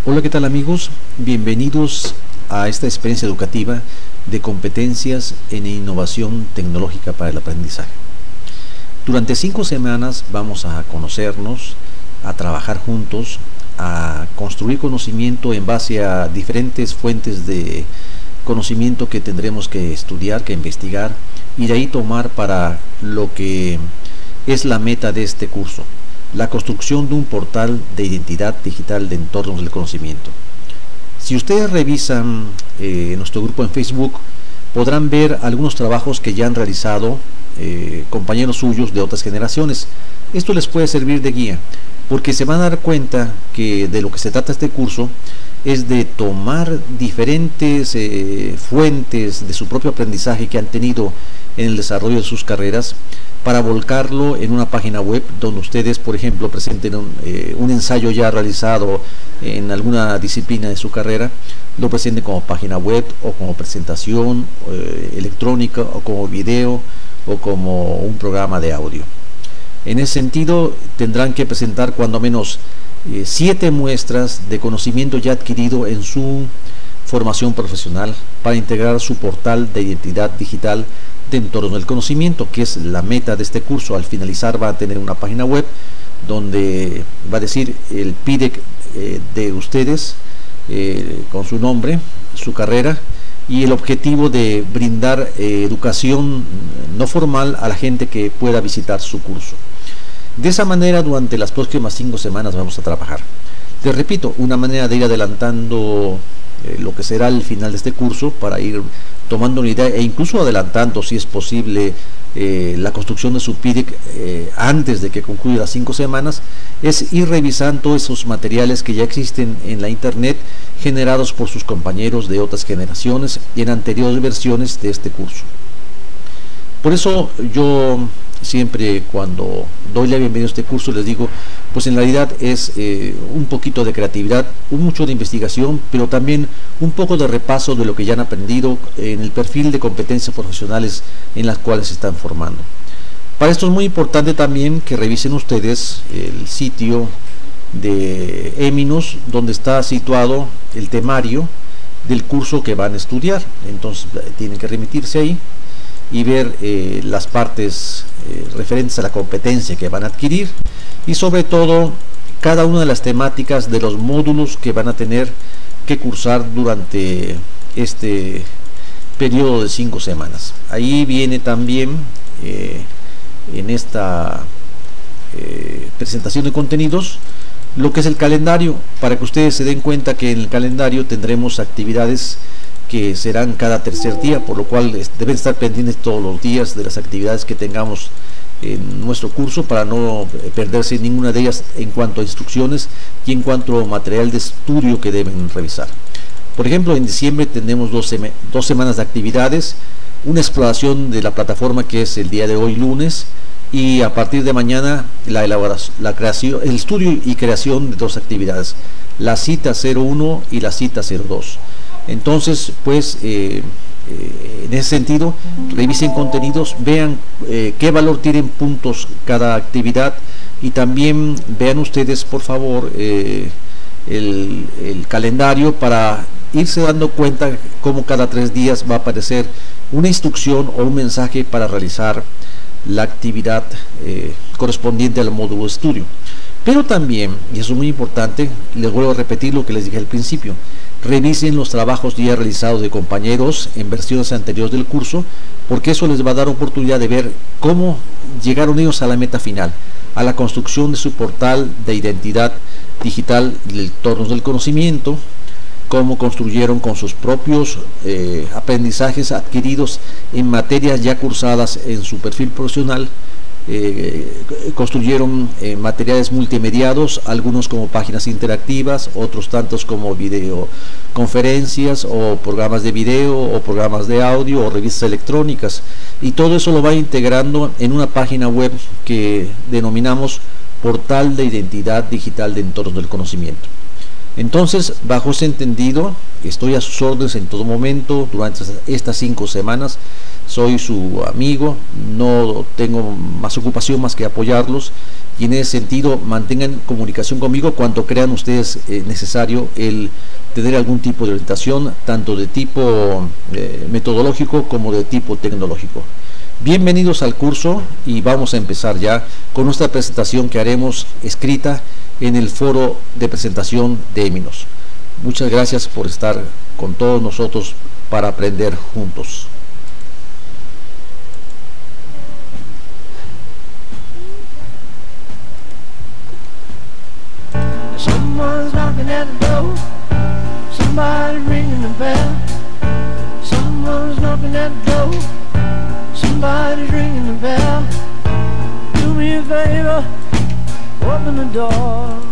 Hola, ¿qué tal amigos? Bienvenidos a esta experiencia educativa de competencias en innovación tecnológica para el aprendizaje. Durante 5 semanas vamos a conocernos, a trabajar juntos, a construir conocimiento en base a diferentes fuentes de conocimiento que tendremos que estudiar, que investigar y de ahí tomar para lo que es la meta de este curso: la construcción de un portal de identidad digital de entornos del conocimiento. Si ustedes revisan nuestro grupo en Facebook, podrán ver algunos trabajos que ya han realizado compañeros suyos de otras generaciones. Esto les puede servir de guía, porque se van a dar cuenta que de lo que se trata este curso es de tomar diferentes fuentes de su propio aprendizaje que han tenido en el desarrollo de sus carreras, para volcarlo en una página web donde ustedes, por ejemplo, presenten un ensayo ya realizado en alguna disciplina de su carrera, lo presenten como página web o como presentación electrónica o como video o como un programa de audio. En ese sentido, tendrán que presentar cuando menos 7 muestras de conocimiento ya adquirido en su formación profesional para integrar su portal de identidad digital de entornos del conocimiento, que es la meta de este curso. Al finalizar va a tener una página web donde va a decir el PIDEC de ustedes con su nombre, su carrera y el objetivo de brindar educación no formal a la gente que pueda visitar su curso. De esa manera, durante las próximas 5 semanas vamos a trabajar. Les repito, una manera de ir adelantando lo que será el final de este curso, para ir tomando una idea e incluso adelantando, si es posible, la construcción de su PIDEC antes de que concluya las 5 semanas, es ir revisando esos materiales que ya existen en la internet, generados por sus compañeros de otras generaciones y en anteriores versiones de este curso. Por eso yo siempre, cuando doy la bienvenida a este curso, les digo, pues en realidad es un poquito de creatividad, mucho de investigación, pero también un poco de repaso de lo que ya han aprendido en el perfil de competencias profesionales en las cuales se están formando. Para esto es muy importante también que revisen ustedes el sitio de Eminos, donde está situado el temario del curso que van a estudiar. Entonces tienen que remitirse ahí y ver las partes referentes a la competencia que van a adquirir, y sobre todo cada una de las temáticas de los módulos que van a tener que cursar durante este periodo de 5 semanas. Ahí viene también en esta presentación de contenidos lo que es el calendario, para que ustedes se den cuenta que en el calendario tendremos actividades que serán cada tercer día, por lo cual deben estar pendientes todos los días de las actividades que tengamos en nuestro curso, para no perderse ninguna de ellas en cuanto a instrucciones y en cuanto a material de estudio que deben revisar. Por ejemplo, en diciembre tenemos 2 semanas de actividades, una exploración de la plataforma, que es el día de hoy, lunes, y a partir de mañana la elaboración, la creación, el estudio y creación de 2 actividades, la cita 01 y la cita 02. Entonces, pues en ese sentido, revisen contenidos, vean qué valor tienen puntos cada actividad, y también vean ustedes, por favor, el calendario, para irse dando cuenta cómo cada 3 días va a aparecer una instrucción o un mensaje para realizar la actividad correspondiente al módulo de estudio. Pero también, y eso es muy importante, les vuelvo a repetir lo que les dije al principio: revisen los trabajos ya realizados de compañeros en versiones anteriores del curso, porque eso les va a dar oportunidad de ver cómo llegaron ellos a la meta final, a la construcción de su portal de identidad digital de entornos del conocimiento, cómo construyeron con sus propios aprendizajes adquiridos en materias ya cursadas en su perfil profesional. Construyeron materiales multimediados, algunos como páginas interactivas, otros tantos como videoconferencias o programas de video o programas de audio o revistas electrónicas, y todo eso lo va integrando en una página web que denominamos Portal de Identidad Digital de Entornos del Conocimiento. Entonces, bajo ese entendido, estoy a sus órdenes en todo momento durante estas 5 semanas. Soy su amigo, no tengo más ocupación más que apoyarlos, y en ese sentido mantengan comunicación conmigo cuando crean ustedes necesario el tener algún tipo de orientación, tanto de tipo metodológico como de tipo tecnológico. Bienvenidos al curso, y vamos a empezar ya con nuestra presentación que haremos escrita en el foro de presentación de Eminos. Muchas gracias por estar con todos nosotros para aprender juntos. Someone's knocking at the door, somebody's ringing the bell. Someone's knocking at the door, somebody's ringing the bell. Do me a favor, open the door.